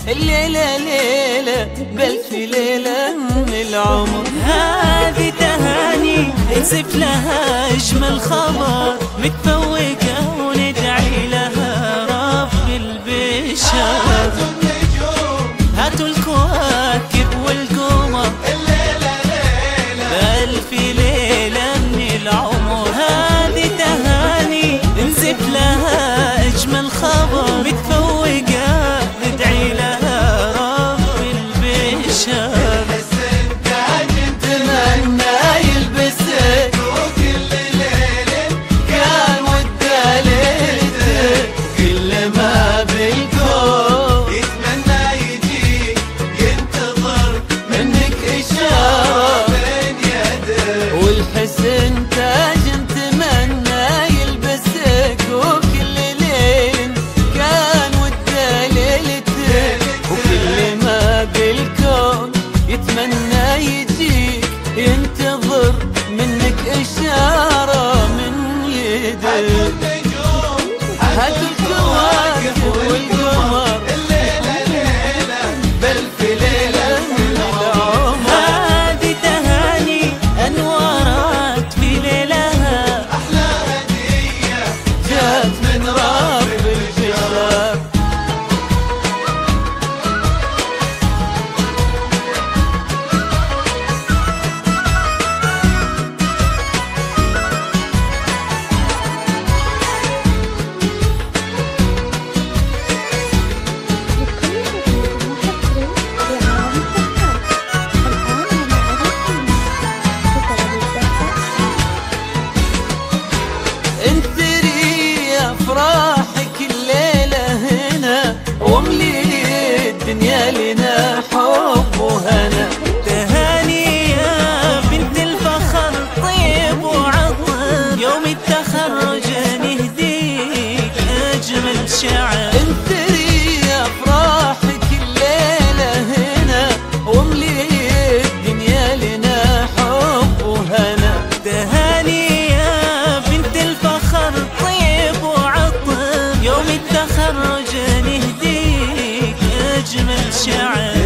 الليلة ليلة بألف ليلة من العمر. هذه تهاني نسف لها أجمل خبر، متفوقة وندعي لها رب البشر. هاتوا الكواكب والقمر، الليلة ليلة بألف ليلة من العمر. هذه تهاني نسف لها أجمل خبر، متفوقة ندعي لها رب البشر. تمنى يلبسك وكل ليلة كان وده ليلتك، كل ما بالكون يتمنى يجيك ينتظر منك إشارة بين يدك. والحسن تاج تمنى يلبسك وكل ليل كان وده ليلتك، وكل ما بالكون يتمنى يجيك ينتظر منك إشارة من يدك. هاتوا الكواكب والقمر، الليلة ليلة بألف ليلة من العمر. هذه تهاني أنوارات في ليلها، أحلى هدية جات من رب البشر. افراحك الليلة هنا واملي الدنيا لنا حب وهنا. تهاني يا بنت الفخر طيب وعطر، يوم التخرج نهديك أجمل شعر. انثري افراحك الليلة هنا واملي الدنيا لنا حب وهنا. تهاني يا بنت الفخر طيب وعطر، يوم التخرج نهديك أجمل شعر.